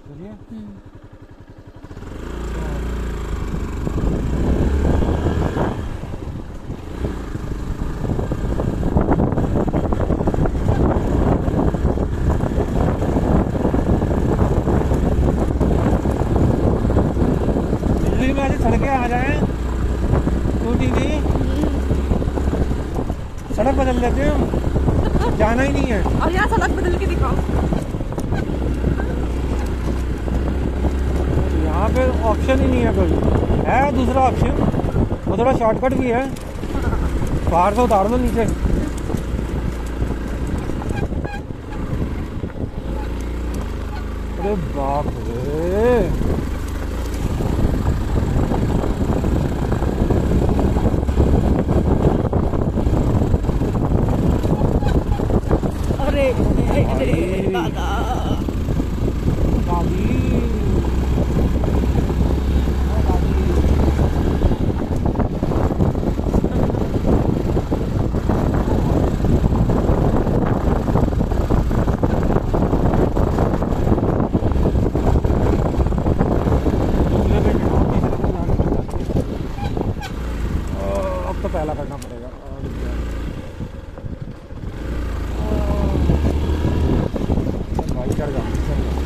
चलिए। दिल्ली में ऐसी सड़कें आ जाए टूटी हुई, सड़क बदल देते हैं हम, जाना ही नहीं है। और यहाँ सड़क बदल के दिखाओ। यहाँ पे ऑप्शन ही नहीं है कोई, है दूसरा ऑप्शन, वो थोड़ा शॉर्टकट भी है, बाहर से उतार दो नीचे। अरे बाप रे, अरे दादा दादी अब तो पहला करना पड़ेगा। भाई चढ़ जाओ, चढ़ जाओ।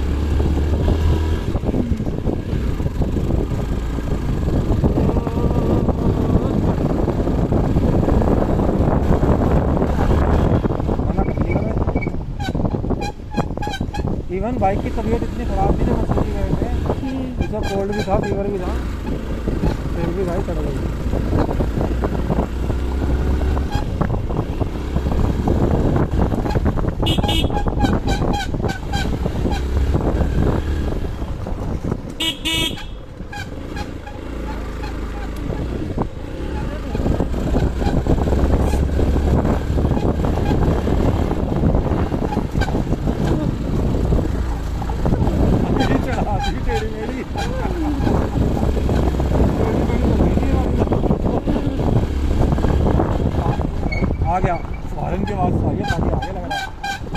इवन बाइक की तबीयत इतनी ख़राब थी जब मसूरी गए थे, इसका कोल्ड भी था, फीवर भी था, फिर भी भाई चढ़ गई। आ गया, हॉर्न की आवाज़ आई है, ताकि आगे लग रहा है।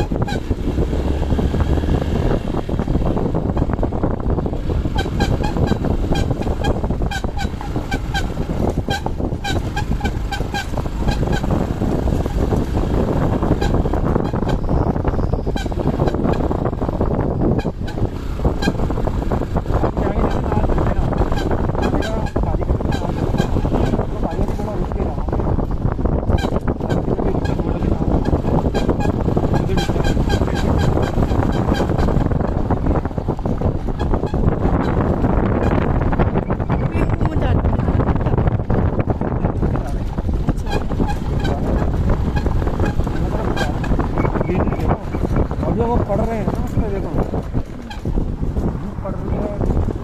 और जो वो पढ़ रहे हैं ना उसमें देखो, पढ़ रही है।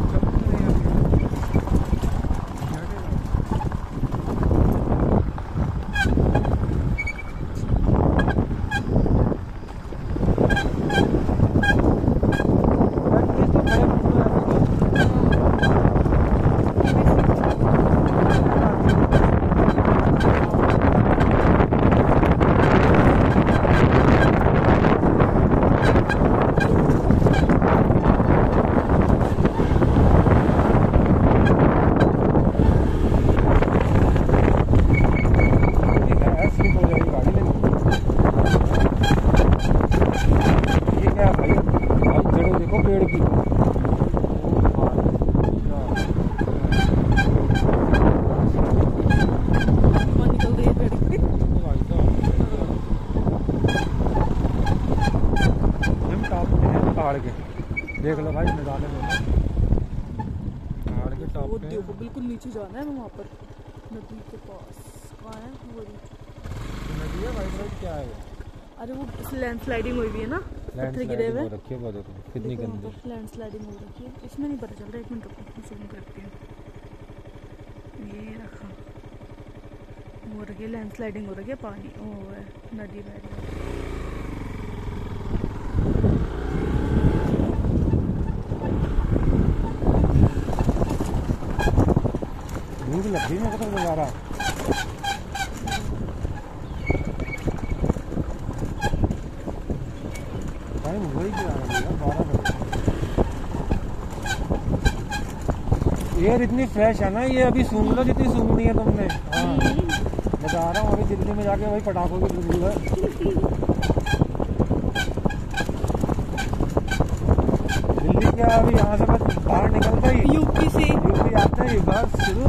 पेड़ की निकल गई पेड़ की। हम टॉप पे हैं पहाड़ के, देख लो भाई नज़ारे में, पहाड़ के टॉप वो पे देखो बिल्कुल नीचे जाना है वहाँ पर, नदी के पास। कहाँ है वो नदी है? वाइट वाइट क्या है वो? अरे वो लैंडस्लाइडिंग हुई हुई है ना, पत्थर गिरे हुए लैंडस्लाइडिंग हो रखी है, वो देखो कितनी गंदी लैंडस्लाइडिंग हो रखी है। इसमें नहीं पता चल रहा, एक मिनट रुको जूम करती हूँ। ये रखा हो रखी है, लैंडस्लाइडिंग हो रखी है, पानी ओ है, नदी बह रही है। भूख लग रही है मतलब दोबारा। टाइम हो ही गया, 12 बजे। एयर इतनी फ्रेश है ना, ये अभी सूंघ लो जितनी सूंघनी है तुमने। हाँ बता रहा हूँ, अभी दिल्ली में जाके वही पटाखों की खुशबू है। दिल्ली क्या, अभी यहाँ से बस बाहर निकलता ही यूपी आता ही बस शुरू।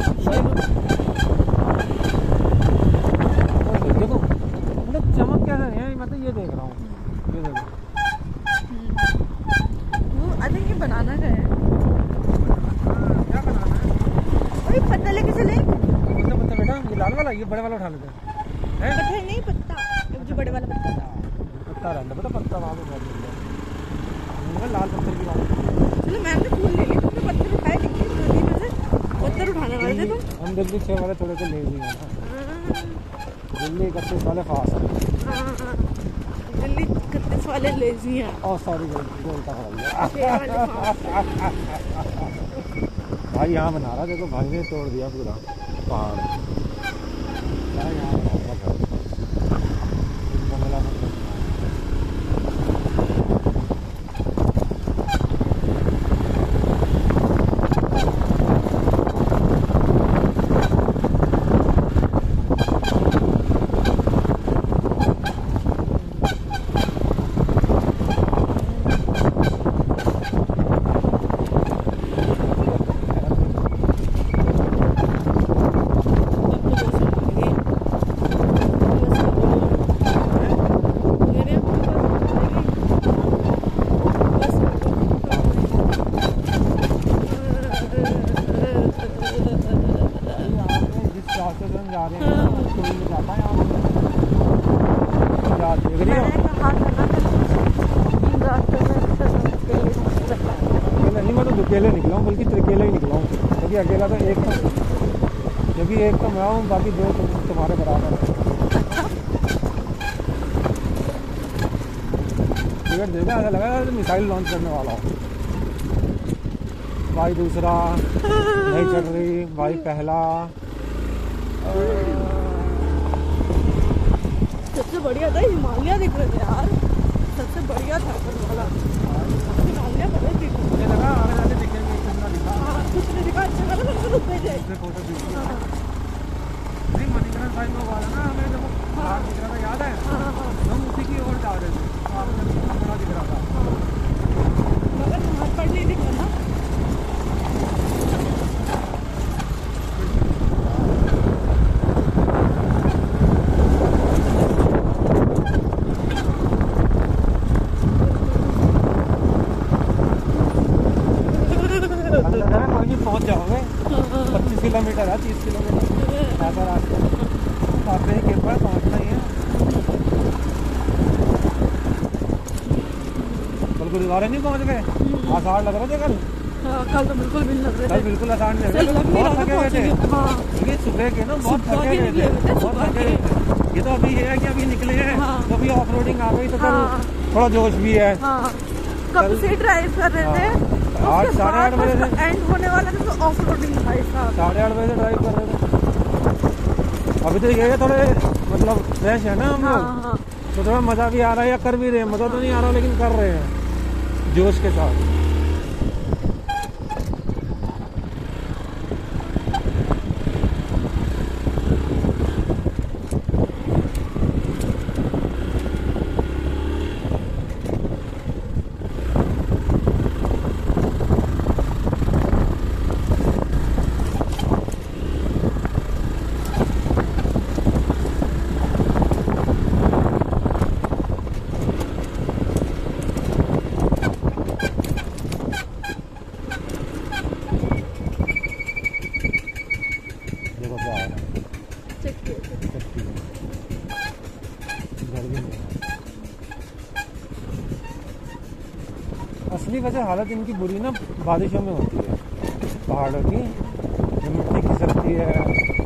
देखो मतलब चमक कैसे नहीं है, मैं तो ये देख रहा हूँ। ये देखो वो आई थिंक ये बनाना का है। क्या बनाना है? अरे पत्ता लेके चले। पत्ता बेटा, ये लाल वाला, ये बड़े वाला उठा लेते हैं। पत्ता नहीं, पत्ता जो बड़े वाला पत्ता था। पत्ता रहता बेटा, पत्ता वहाँ पे बहुत मिल जाए। लाल पत्थर की बात। चलो मैम ने फूल ले ली, तुमने पत्थर उठाए नहीं? पत्थर उठाने वाले थे तुम। हम दिल्ली 6 वाले थोड़े से लेजी हैं ना। दिल्ली 31 वाले फास्ट हैं। दिल्ली 31 वाले लेजी हैं। और सॉरी बोलता भाई यहाँ बना रहा, देखो भाई ने तोड़ दिया पूरा पहाड़। यहाँ बनाऊंगा जा रहे हैं तो में जाता है आप देख रही हो। नहीं मैं तो दुकेले निकला हूँ, बल्कि त्रिकेले ही निकला हूँ, क्योंकि अकेला तो एक तो, क्योंकि एक तो मैं हूँ, बाकी दो तुम्हारे बराबर है। टिकट देखा, ऐसा लगा तो मिसाइल लॉन्च करने वाला हूँ। भाई दूसरा नहीं चढ़ रही, भाई पहला। सबसे बढ़िया था हिमालय दिख रहे थे यार, सबसे बढ़िया था वाला हिमालय पता है। मुझे लगा आगे जाके दिखेंगे, कितना दिखा। कुछ नहीं दिखा, अच्छा लगा, तो रुक गए थे। इसमें फोटो खींची। नहीं मणिकरण साइड में वाला ना, हमें जब बाहर दिख रहा था याद है, हम उसी की ओर जा रहे थे, आपने कितना बड़ा दिख रहा था, मगर हाथ पड़ नहीं दिख रहा ना। पहुंच जाओगे। 25 किलोमीटर है, 30 किलोमीटर ऐसा रास्ता, आपने ही कृपा पहुंचना ही है। कल गुरुद्वारे नहीं पहुंच गए? आसार लग रहे थे कल। कल तो बिल्कुल भी लग रहे थे, कल बिल्कुल आसान नहीं लग रहे, बहुत थके हुए थे। ये सुबह के ना बहुत थके हुए थे, बहुत थके हुए थे। ये तो अभी है कि अभी निकले हैं, तो अभी ऑफ रोडिंग आ गई, तो थोड़ा जोश भी है। कब से ड्राइव कर रहे थे, 8-8:30 बजे से एंड होने वाला था, तो ऑफ रोडिंग भाई साहब 8:30 बजे से ड्राइव कर रहे थे। अभी तो ये थोड़े मतलब फ्रेश है ना हम लोग, तो थोड़ा मज़ा भी आ रहा है, या कर भी रहे हैं, मज़ा तो नहीं आ रहा लेकिन कर रहे हैं जोश के साथ। असली वजह हालत इनकी बुरी ना बारिशों में होती है, पहाड़ों की, जब मिट्टी खिसकती है,